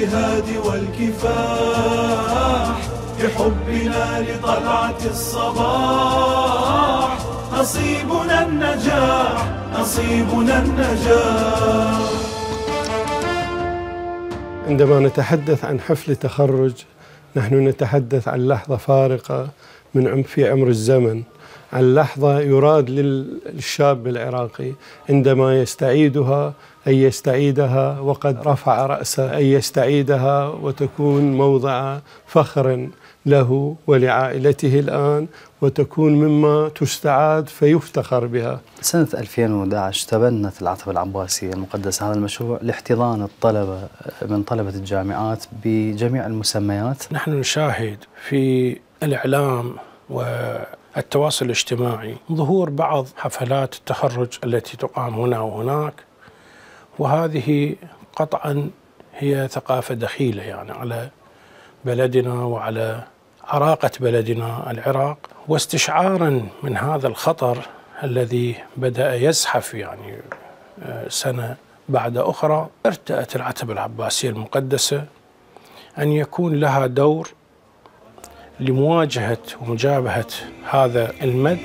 والجهاد والكفاح بحبنا لطلعة الصباح نصيبنا النجاح نصيبنا النجاح. عندما نتحدث عن حفل تخرج نحن نتحدث عن لحظة فارقة في عمر الزمن، عن لحظة يراد للشاب العراقي عندما يستعيدها أن يستعيدها وقد رفع رأسه، أن يستعيدها وتكون موضع فخر له ولعائلته الآن، وتكون مما تستعاد فيفتخر بها. سنة 2011 تبنت العتبة العباسية المقدسة هذا المشروع لاحتضان الطلبة من طلبة الجامعات بجميع المسميات. نحن نشاهد في الإعلام والتواصل الاجتماعي ظهور بعض حفلات التخرج التي تقام هنا وهناك، وهذه قطعا هي ثقافة دخيلة يعني على بلدنا وعلى عراقة بلدنا العراق، واستشعارا من هذا الخطر الذي بدأ يزحف يعني سنة بعد أخرى، ارتأت العتبة العباسية المقدسة أن يكون لها دور لمواجهة ومجابهة هذا المد.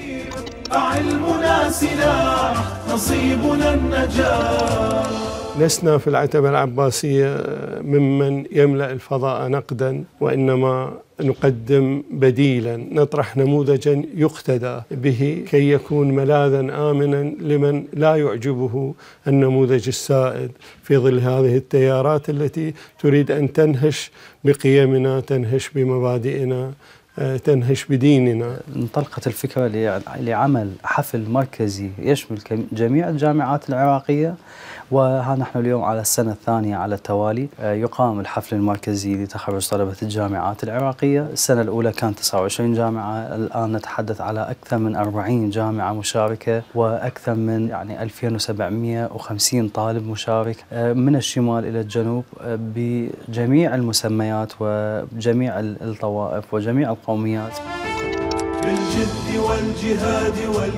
علمنا سلاح نصيبنا النجاح. لسنا في العتبة العباسية ممن يملأ الفضاء نقدا، وإنما نقدم بديلا، نطرح نموذجا يقتدى به كي يكون ملاذا آمنا لمن لا يعجبه النموذج السائد في ظل هذه التيارات التي تريد أن تنهش بقيمنا، تنهش بمبادئنا، تنهش بديننا. انطلقت الفكرة لعمل حفل مركزي يشمل جميع الجامعات العراقية، وها نحن اليوم على السنة الثانية على التوالي يقام الحفل المركزي لتخرج طلبة الجامعات العراقية. السنة الأولى كانت 29 جامعة، الآن نتحدث على أكثر من 40 جامعة مشاركة وأكثر من 2750 طالب مشارك من الشمال إلى الجنوب بجميع المسميات وجميع الطوائف وجميع القوميات. بالجد والجهاد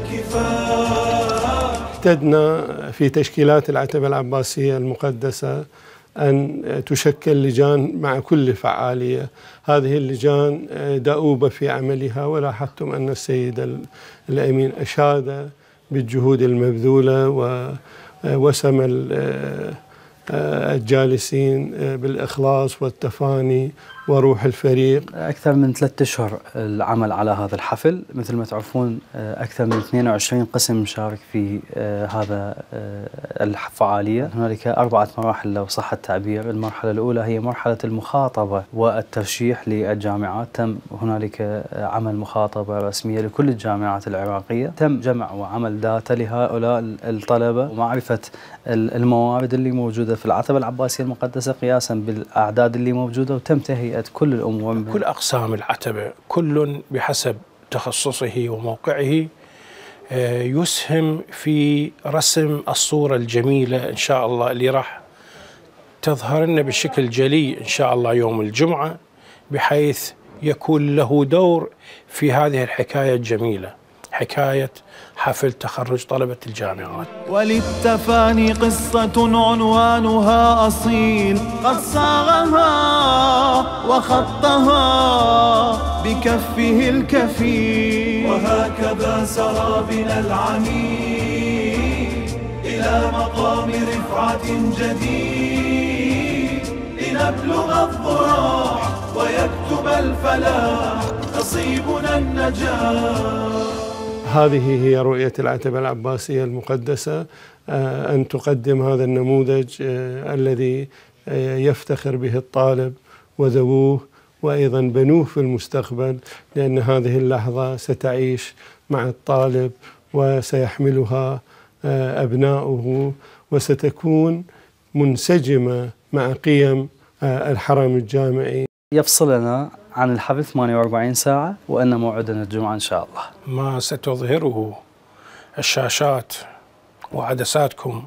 والكفاح اعتدنا في تشكيلات العتبة العباسية المقدسة أن تشكل لجان مع كل فعالية. هذه اللجان دؤوبة في عملها، ولاحظتم أن السيد الأمين أشاد بالجهود المبذولة ووسم الجالسين بالإخلاص والتفاني وروح الفريق. أكثر من 3 أشهر العمل على هذا الحفل، مثل ما تعرفون أكثر من 22 قسم مشارك في هذا الفعالية. هنالك 4 مراحل لو صح التعبير. المرحلة الأولى هي مرحلة المخاطبة والترشيح للجامعات، تم هنالك عمل مخاطبة رسمية لكل الجامعات العراقية، تم جمع وعمل داتا لهؤلاء الطلبة ومعرفة الموارد اللي موجودة في العتبة العباسية المقدسة قياسا بالأعداد اللي موجودة، وتم تهيئة كل الأمور. كل أقسام العتبة كل بحسب تخصصه وموقعه يسهم في رسم الصورة الجميلة إن شاء الله اللي راح تظهر لنا بشكل جلي إن شاء الله يوم الجمعة، بحيث يكون له دور في هذه الحكاية الجميلة، حكاية حفل تخرج طلبة الجامعات. وللتفاني قصة عنوانها أصيل، قد صاغها وخطها بكفه الكفيل، وهكذا سرى بنا العميد إلى مقام رفعة جديد، لنبلغ الضراع ويكتب الفلاح نصيبنا النجاح. هذه هي رؤية العتبة العباسية المقدسة، أن تقدم هذا النموذج الذي يفتخر به الطالب وذووه وأيضا بنوه في المستقبل، لأن هذه اللحظة ستعيش مع الطالب وسيحملها أبناؤه، وستكون منسجمة مع قيم الحرم الجامعي. يفصلنا عن الحفل 48 ساعة، وأن موعدنا الجمعة إن شاء الله. ما ستظهره الشاشات وعدساتكم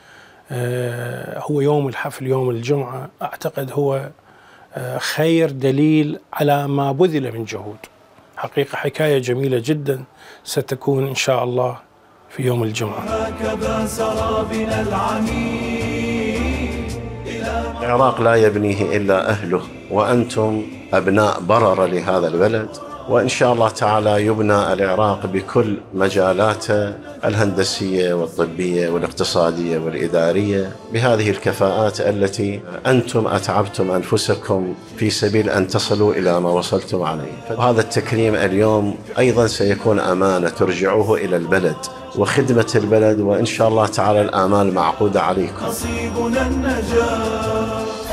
هو يوم الحفل يوم الجمعة، أعتقد هو خير دليل على ما بذل من جهود. حقيقة حكاية جميلة جدا ستكون إن شاء الله في يوم الجمعة. هكذا سرى بنا العميد إلى العراق لا يبنيه إلا أهله، وأنتم أبناء بررة لهذا البلد، وإن شاء الله تعالى يبنى العراق بكل مجالاته الهندسية والطبية والاقتصادية والإدارية بهذه الكفاءات التي أنتم أتعبتم أنفسكم في سبيل أن تصلوا إلى ما وصلتم عليه. وهذا التكريم اليوم أيضا سيكون أمانة ترجعوه إلى البلد وخدمة البلد، وإن شاء الله تعالى الآمال معقودة عليكم. نصيبنا النجاة.